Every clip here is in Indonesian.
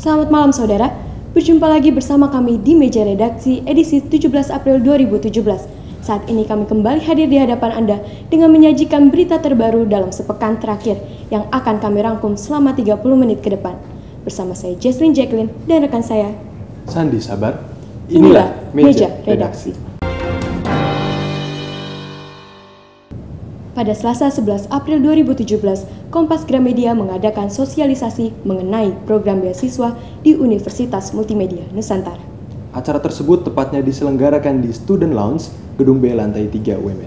Selamat malam saudara, berjumpa lagi bersama kami di Meja Redaksi edisi 17 April 2017. Saat ini kami kembali hadir di hadapan Anda dengan menyajikan berita terbaru dalam sepekan terakhir yang akan kami rangkum selama 30 menit ke depan. Bersama saya Jesslyn Jacqueline dan rekan saya Sandi Sabar. Inilah Meja Redaksi. Pada Selasa 11 April 2017, Kompas Gramedia mengadakan sosialisasi mengenai program beasiswa di Universitas Multimedia Nusantara. Acara tersebut tepatnya diselenggarakan di Student Lounge, Gedung B lantai 3 UMN.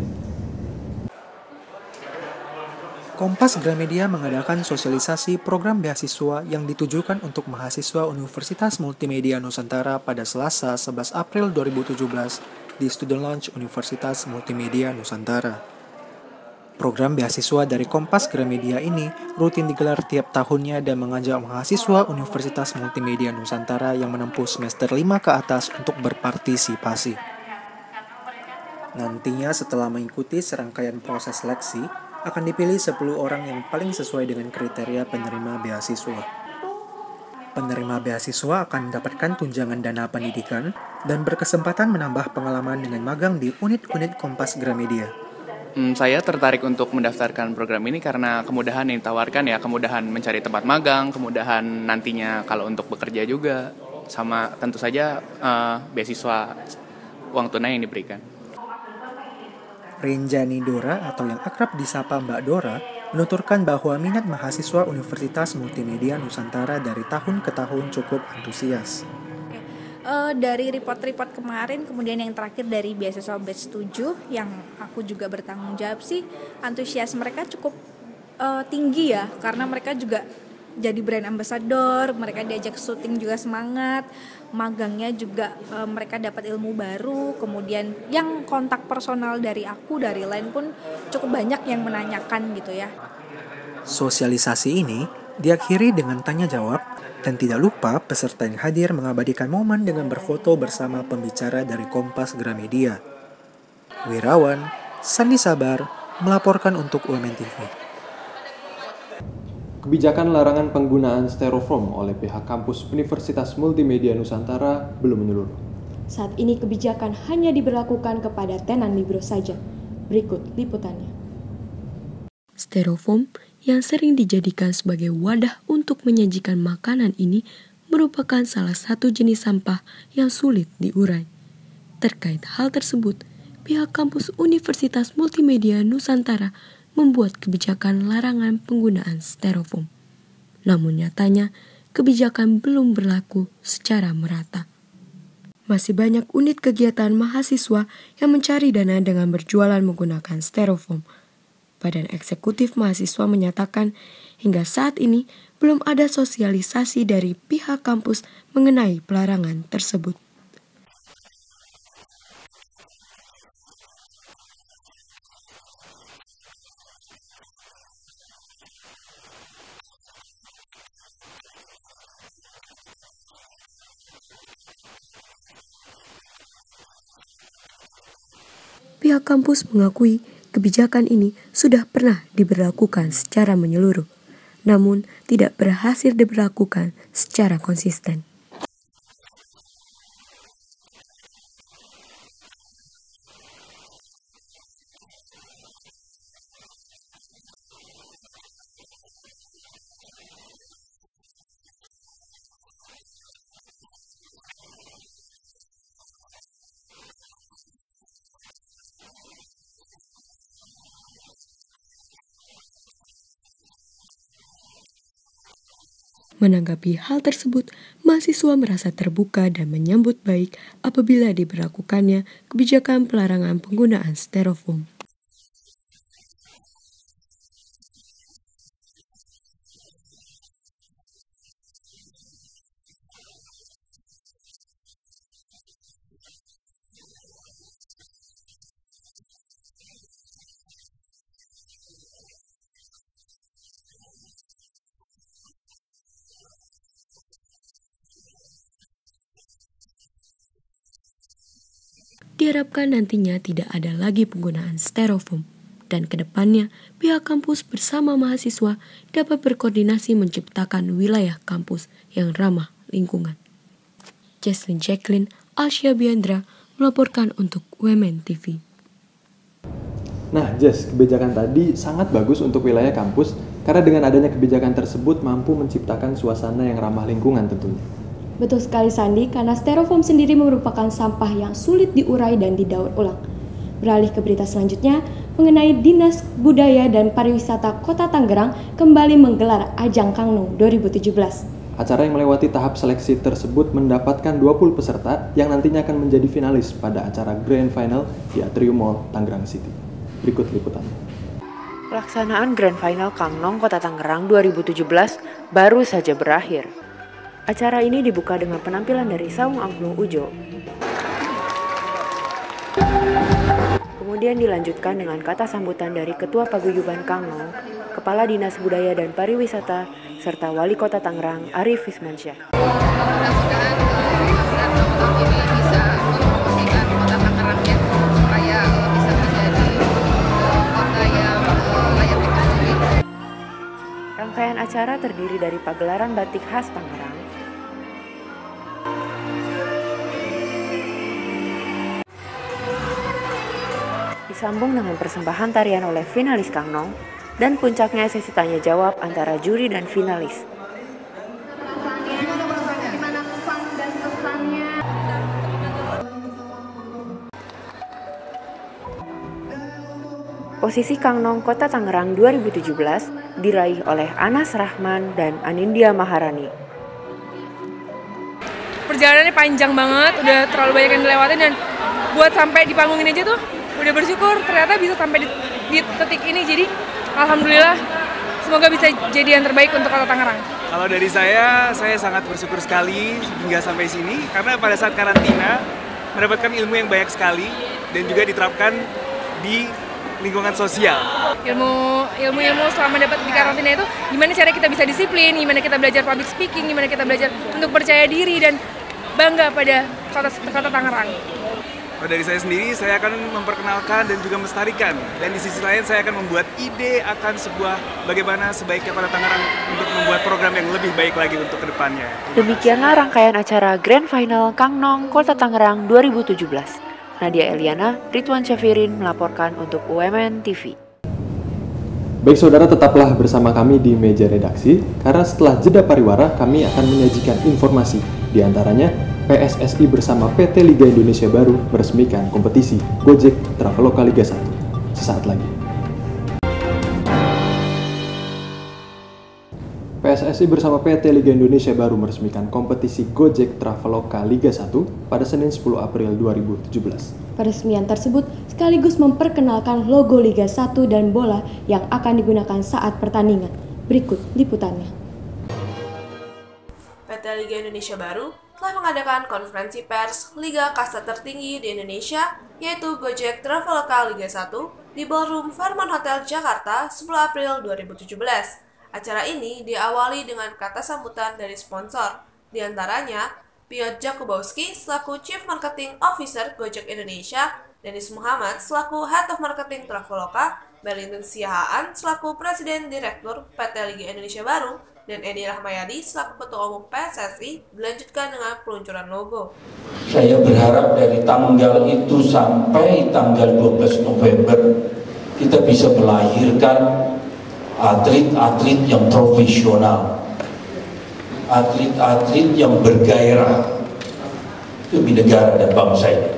Kompas Gramedia mengadakan sosialisasi program beasiswa yang ditujukan untuk mahasiswa Universitas Multimedia Nusantara pada Selasa 11 April 2017 di Student Lounge Universitas Multimedia Nusantara. Program beasiswa dari Kompas Gramedia ini rutin digelar tiap tahunnya dan mengajak mahasiswa Universitas Multimedia Nusantara yang menempuh semester 5 ke atas untuk berpartisipasi. Nantinya setelah mengikuti serangkaian proses seleksi, akan dipilih 10 orang yang paling sesuai dengan kriteria penerima beasiswa. Penerima beasiswa akan mendapatkan tunjangan dana pendidikan dan berkesempatan menambah pengalaman dengan magang di unit-unit Kompas Gramedia. Saya tertarik untuk mendaftarkan program ini karena kemudahan yang ditawarkan ya, kemudahan mencari tempat magang, kemudahan nantinya kalau untuk bekerja juga, sama tentu saja beasiswa uang tunai yang diberikan. Renjani Dora atau yang akrab disapa Mbak Dora menuturkan bahwa minat mahasiswa Universitas Multimedia Nusantara dari tahun ke tahun cukup antusias. Dari report-report kemarin, kemudian yang terakhir dari beasiswa batch 7 yang aku juga bertanggung jawab sih, antusias mereka cukup tinggi ya, karena mereka juga jadi brand ambassador, mereka diajak syuting juga semangat, magangnya juga mereka dapat ilmu baru, kemudian yang kontak personal dari aku, dari lain pun cukup banyak yang menanyakan gitu ya. Sosialisasi ini diakhiri dengan tanya jawab, dan tidak lupa peserta yang hadir mengabadikan momen dengan berfoto bersama pembicara dari Kompas Gramedia. Wirawan, Sandi Sabar, melaporkan untuk UMN TV. Kebijakan larangan penggunaan styrofoam oleh pihak kampus Universitas Multimedia Nusantara belum menyeluruh. Saat ini kebijakan hanya diberlakukan kepada tenan libro saja. Berikut liputannya. Styrofoam yang sering dijadikan sebagai wadah untuk menyajikan makanan ini merupakan salah satu jenis sampah yang sulit diurai. Terkait hal tersebut, pihak kampus Universitas Multimedia Nusantara membuat kebijakan larangan penggunaan styrofoam. Namun nyatanya, kebijakan belum berlaku secara merata. Masih banyak unit kegiatan mahasiswa yang mencari dana dengan berjualan menggunakan styrofoam. Badan Eksekutif Mahasiswa menyatakan hingga saat ini belum ada sosialisasi dari pihak kampus mengenai pelarangan tersebut. Pihak kampus mengakui kebijakan ini sudah pernah diberlakukan secara menyeluruh, namun tidak berhasil diberlakukan secara konsisten. Menanggapi hal tersebut, mahasiswa merasa terbuka dan menyambut baik apabila diberlakukannya kebijakan pelarangan penggunaan styrofoam. Diharapkan nantinya tidak ada lagi penggunaan styrofoam, dan kedepannya pihak kampus bersama mahasiswa dapat berkoordinasi menciptakan wilayah kampus yang ramah lingkungan. Jesslyn Jacqueline Alsyabiandra melaporkan untuk Women TV. Nah, Jess, kebijakan tadi sangat bagus untuk wilayah kampus karena dengan adanya kebijakan tersebut mampu menciptakan suasana yang ramah lingkungan tentunya. Betul sekali Sandi, karena styrofoam sendiri merupakan sampah yang sulit diurai dan didaur ulang. Beralih ke berita selanjutnya, mengenai Dinas Budaya dan Pariwisata Kota Tangerang kembali menggelar Ajang Kangnong 2017. Acara yang melewati tahap seleksi tersebut mendapatkan 20 peserta yang nantinya akan menjadi finalis pada acara Grand Final di Atrium Mall, Tangerang City. Berikut liputannya. Pelaksanaan Grand Final Kangnong Kota Tangerang 2017 baru saja berakhir. Acara ini dibuka dengan penampilan dari Saung Angklung Ujo. Kemudian dilanjutkan dengan kata sambutan dari Ketua Paguyuban Kangnong, Kepala Dinas Budaya dan Pariwisata, serta Wali Kota Tangerang Arif Fismansyah. Rangkaian acara terdiri dari pagelaran batik khas Tangerang, disambung dengan persembahan tarian oleh finalis Kangnong, dan puncaknya sesi tanya jawab antara juri dan finalis. Posisi Kangnong Kota Tangerang 2017 diraih oleh Anas Rahman dan Anindya Maharani. Perjalanannya panjang banget, udah terlalu banyak yang dilewatin, dan buat sampai di panggung ini aja tuh udah bersyukur ternyata bisa sampai di titik ini. Jadi alhamdulillah, semoga bisa jadi yang terbaik untuk Kota Tangerang. Kalau dari saya sangat bersyukur sekali hingga sampai sini karena pada saat karantina mendapatkan ilmu yang banyak sekali dan juga diterapkan di lingkungan sosial. Ilmu Selama dapat di karantina itu, gimana cara kita bisa disiplin, gimana kita belajar public speaking, gimana kita belajar untuk percaya diri dan bangga pada Kota Tangerang. Kalau dari saya sendiri, saya akan memperkenalkan dan juga melestarikan. Dan di sisi lain, saya akan membuat ide akan bagaimana sebaiknya Kota Tangerang untuk membuat program yang lebih baik lagi untuk kedepannya. Demikianlah rangkaian acara Grand Final Kangnong Kota Tangerang 2017. Nadia Eliana, Ridwan Syafirin melaporkan untuk UMN TV. Baik saudara, tetaplah bersama kami di meja redaksi, karena setelah jeda pariwara kami akan menyajikan informasi. Di antaranya, PSSI bersama PT Liga Indonesia Baru meresmikan kompetisi Gojek Traveloka Liga 1. Sesaat lagi. PSSI bersama PT Liga Indonesia Baru meresmikan kompetisi Gojek Traveloka Liga 1 pada Senin 10 April 2017. Peresmian tersebut sekaligus memperkenalkan logo Liga 1 dan bola yang akan digunakan saat pertandingan. Berikut liputannya. PT Liga Indonesia Baru telah mengadakan konferensi pers Liga Kasta tertinggi di Indonesia, yaitu Gojek Traveloka Liga 1 di Ballroom Fairmont Hotel Jakarta 10 April 2017. Acara ini diawali dengan kata sambutan dari sponsor, di antaranya Piotr Jakubowski selaku Chief Marketing Officer Gojek Indonesia, Dennis Muhammad selaku Head of Marketing Traveloka, Berlington Siahaan selaku Presiden Direktur PT Liga Indonesia Baru, dan Edi Rahmayadi selaku Ketua Umum PSSI dilanjutkan dengan peluncuran logo. Saya berharap dari tanggal itu sampai tanggal 12 November kita bisa melahirkan atlet-atlet yang profesional, atlet-atlet yang bergairah demi negara dan bangsa ini.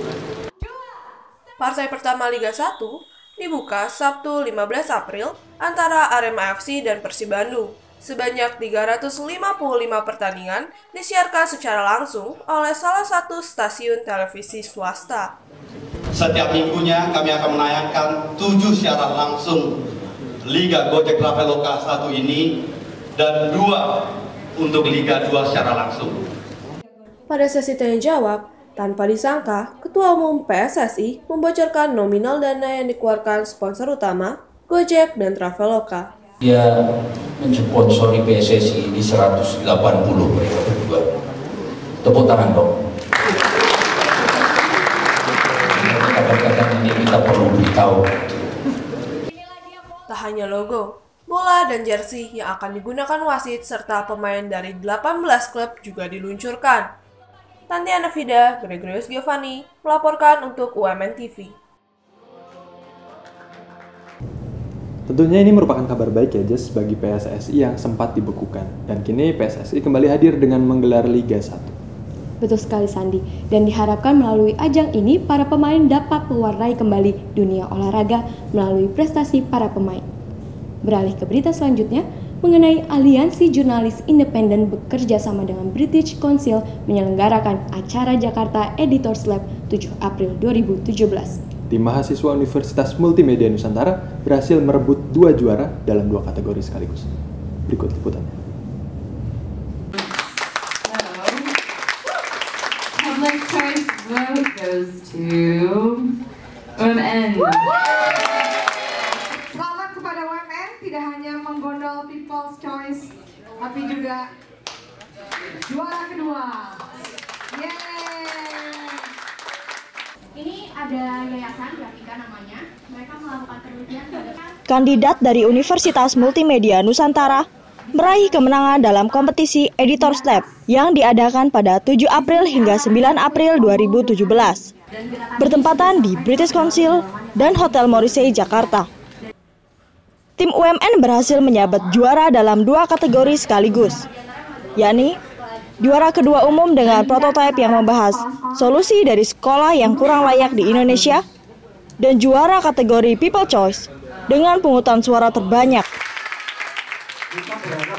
Partai pertama Liga 1 dibuka Sabtu 15 April antara Arema FC dan Persib Bandung. Sebanyak 355 pertandingan disiarkan secara langsung oleh salah satu stasiun televisi swasta. Setiap minggunya kami akan menayangkan 7 siaran langsung Liga Gojek Traveloka 1 ini dan 2 untuk Liga 2 secara langsung. Pada sesi tanya jawab, tanpa disangka, Ketua Umum PSSI membocorkan nominal dana yang dikeluarkan sponsor utama Gojek dan Traveloka. Dia mensponsori PSSI di 180 mereka berdua. Tepuk tangan dong. Kadang-kadang ini kita perlu beritahu. Tak hanya logo, bola, dan jersey yang akan digunakan wasit serta pemain dari 18 klub juga diluncurkan. Tantiana Fida, Gregorius Giovanni, melaporkan untuk UMN TV. Tentunya ini merupakan kabar baik ya Jess bagi PSSI yang sempat dibekukan. Dan kini PSSI kembali hadir dengan menggelar Liga 1. Betul sekali Sandi, dan diharapkan melalui ajang ini para pemain dapat mewarnai kembali dunia olahraga melalui prestasi para pemain. Beralih ke berita selanjutnya, mengenai Aliansi Jurnalis Independen bekerja sama dengan British Council menyelenggarakan acara Jakarta Editors Lab 7 April 2017. Tim mahasiswa Universitas Multimedia Nusantara berhasil merebut 2 juara dalam 2 kategori sekaligus. Berikut liputannya. Public choice vote goes to UMN. Selamat kepada UMN, tidak hanya menggondol People's Choice, tapi juga juara kedua. Ini ada yayasan Grafika namanya. Mereka melakukan penelitian pada kandidat dari Universitas Multimedia Nusantara meraih kemenangan dalam kompetisi Editors Lab yang diadakan pada 7 April hingga 9 April 2017. Bertempatan di British Council dan Hotel Morrissey, Jakarta. Tim UMN berhasil menyabet juara dalam 2 kategori sekaligus, yakni juara kedua umum dengan prototipe yang membahas solusi dari sekolah yang kurang layak di Indonesia, dan juara kategori People Choice dengan pungutan suara terbanyak. Kita berharap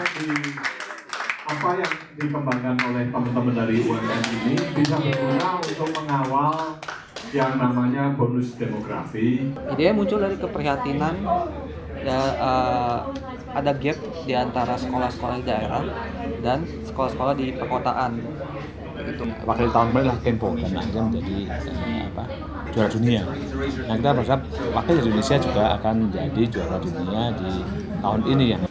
apa yang dikembangkan oleh teman-teman dari UMN ini bisa berguna untuk mengawal yang namanya bonus demografi. Ide muncul dari keprihatinan ya, ada gap di antara sekolah-sekolah di daerah dan sekolah-sekolah di perkotaan. Gitu. Wakil tahun kemarin lah Tempo dan akhirnya menjadi juara dunia. Nah kita berharap wakil Indonesia juga akan menjadi juara dunia di tahun ini ya.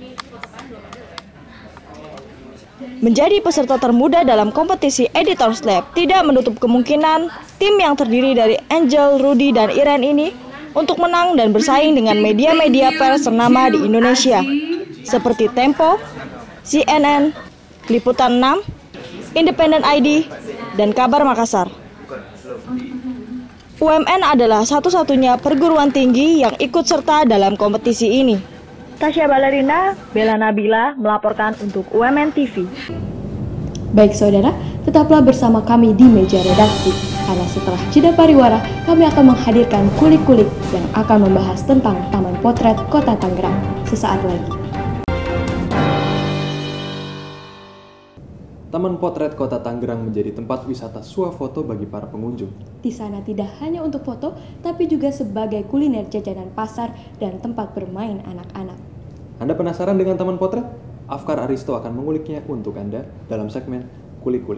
Menjadi peserta termuda dalam kompetisi Editors Lab tidak menutup kemungkinan tim yang terdiri dari Angel, Rudy, dan Iren ini untuk menang dan bersaing dengan media-media pers ternama di Indonesia seperti Tempo, CNN, Liputan 6, Independent ID, dan Kabar Makassar. UMN adalah satu-satunya perguruan tinggi yang ikut serta dalam kompetisi ini. Tasya Balerina, Bella Nabila melaporkan untuk UMN TV. Baik saudara, tetaplah bersama kami di meja redaksi, karena setelah jeda pariwara, kami akan menghadirkan kulik-kulik yang akan membahas tentang Taman Potret Kota Tangerang sesaat lagi. Taman Potret Kota Tangerang menjadi tempat wisata swafoto bagi para pengunjung. Di sana tidak hanya untuk foto, tapi juga sebagai kuliner jajanan pasar dan tempat bermain anak-anak. Anda penasaran dengan Taman Potret? Afkar Aristo akan menguliknya untuk Anda dalam segmen Kulik-Kulik.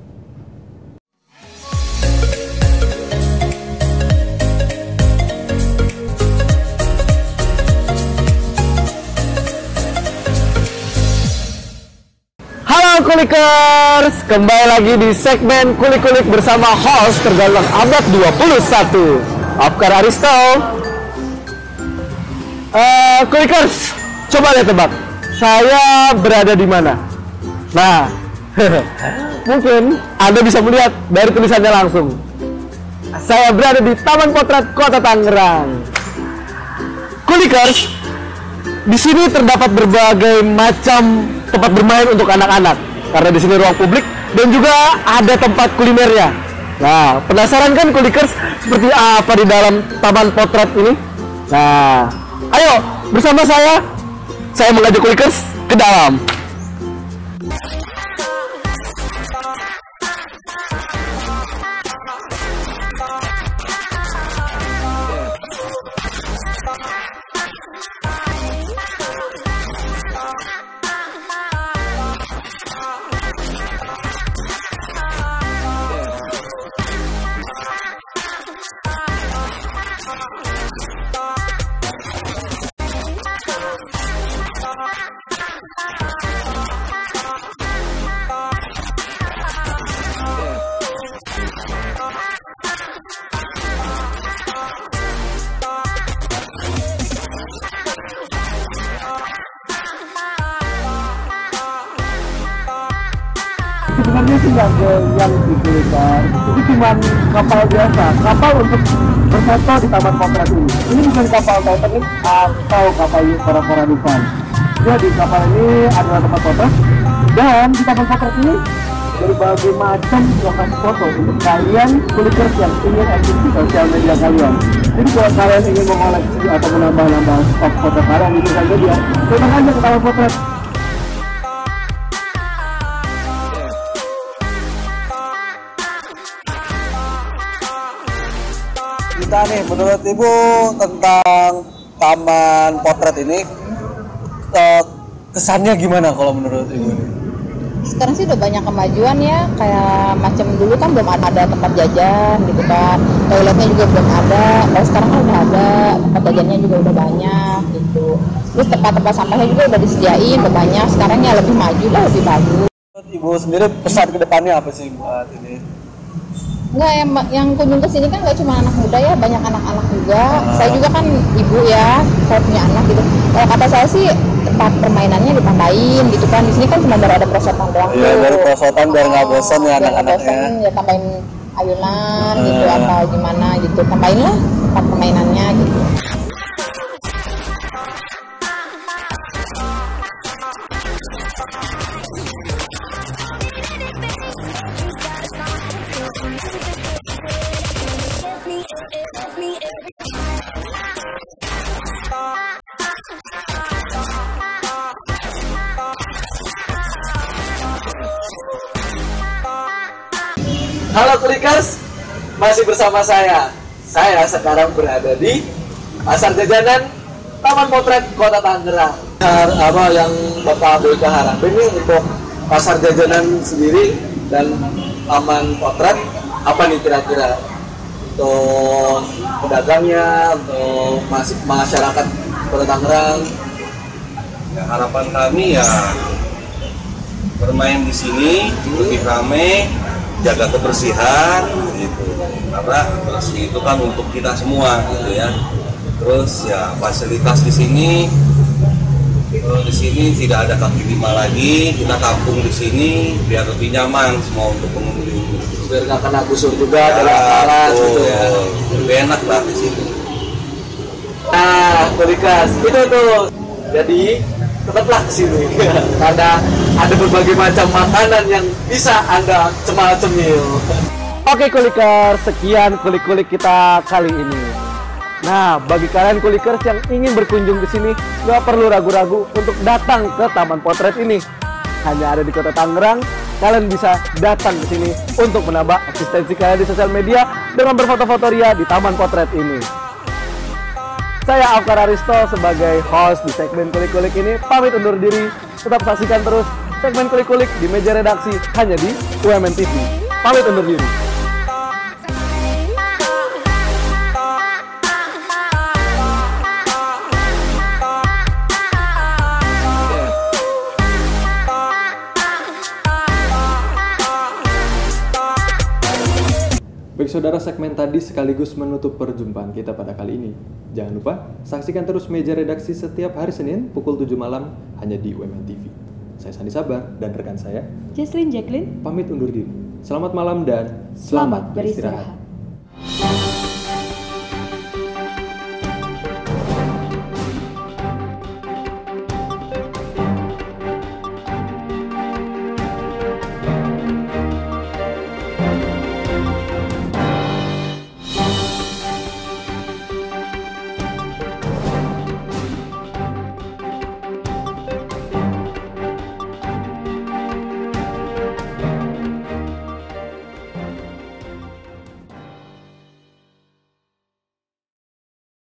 Kulikers, kembali lagi di segmen Kulik-Kulik bersama host tergolong abad 21, Afkar Aristo. Kulikers, coba lihat tebak, saya berada di mana? Nah, mungkin Anda bisa melihat dari tulisannya langsung. Saya berada di Taman Potret Kota Tangerang. Kulikers, di sini terdapat berbagai macam tempat bermain untuk anak-anak. Karena di sini ruang publik dan juga ada tempat kulinernya. Nah, penasaran kan Kulikers seperti apa di dalam Taman Potret ini? Nah, ayo bersama saya mengajak Kulikers ke dalam. sebenarnya sih nggak yang dipilihkan, itu cuma kapal biasa, kapal untuk berfoto di Taman Potret ini. Ini bukan kapal Titanic atau kapal Kora-Kora Dufan. Jadi kapal ini adalah tempat potret, dan di Taman Potret ini berbagai macam lokasi foto untuk kalian kulikers yang ingin aktif di sosial media kalian. Jadi kalau kalian ingin mengoleksi atau menambah-nambah stok foto kalian, itu saja dia datang aja ke Taman Potret. Kita nih, menurut Ibu tentang Taman Potret ini kesannya gimana kalau menurut Ibu? Sekarang sih udah banyak kemajuan ya, kayak macam dulu kan belum ada tempat jajan gitu kan, toiletnya juga belum ada. Kalau sekarang kan udah ada, tempat jajannya juga udah banyak gitu. Terus tempat-tempat sampahnya juga udah disediain, udah banyak. Sekarang ya lebih maju lah, lebih bagus. Ibu sendiri pesan ke depannya apa sih buat ini? Enggak, yang kunjung ke sini kan nggak cuma anak muda ya, banyak anak-anak juga. Saya juga kan ibu ya, saya punya anak gitu. Kalau kata saya sih tempat permainannya ditambahin gitu kan. Di sini kan cuma baru ada perosotan doang. Iya, baru perosotan biar nggak bosan ya anak-anaknya. Ya tambahin ayunan gitu atau gimana gitu. Tambahin lah tempat permainannya gitu. Halo Kulikers, masih bersama saya. Saya sekarang berada di Pasar Jajanan Taman Potret Kota Tangerang. Apa yang Bapak Boyka harapin ini untuk pasar jajanan sendiri dan Taman Potret, apa nih kira-kira untuk pedagangnya, untuk masyarakat Kota Tangerang? Ya, harapan kami ya bermain di sini lebih ramai, jaga kebersihan gitu, karena bersih itu kan untuk kita semua gitu ya. Terus ya fasilitas di sini tidak ada kaki lima lagi, kita kampung di sini biar lebih nyaman semua untuk pengunjung, biar nggak kena busur juga dari atas gitu ya, lebih enak lah di sini. Nah Kulikers itu tuh, jadi tetaplah kesini karena ada berbagai macam makanan yang bisa Anda cemil-cemil. Oke Kulikers, sekian kulik-kulik kita kali ini. Nah, bagi kalian Kulikers yang ingin berkunjung ke sini, nggak perlu ragu-ragu untuk datang ke Taman Potret ini. Hanya ada di Kota Tangerang. Kalian bisa datang ke sini untuk menambah eksistensi kalian di sosial media dengan berfoto-foto ria di Taman Potret ini. Saya Afkar Aristo sebagai host di segmen kulik-kulik ini pamit undur diri. Tetap saksikan terus segmen kulik-kulik di meja redaksi hanya di UMN TV. Pamit undur diri. Baik saudara, segmen tadi sekaligus menutup perjumpaan kita pada kali ini. Jangan lupa saksikan terus meja redaksi setiap hari Senin pukul 7 malam hanya di UMN TV. Saya Sandi Sabar dan rekan saya Jesslyn Jacqueline pamit undur diri. Selamat malam dan selamat beristirahat.